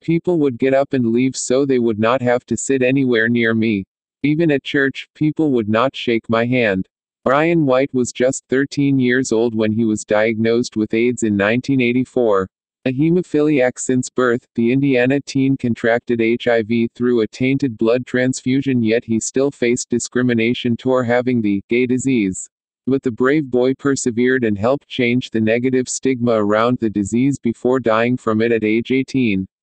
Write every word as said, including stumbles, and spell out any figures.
People would get up and leave so they would not have to sit anywhere near me. Even at church, people would not shake my hand. Brian White was just thirteen years old when he was diagnosed with AIDS in nineteen eighty-four. A hemophiliac since birth, the Indiana teen contracted H I V through a tainted blood transfusion, yet he still faced discrimination for having the gay disease. But the brave boy persevered and helped change the negative stigma around the disease before dying from it at age eighteen.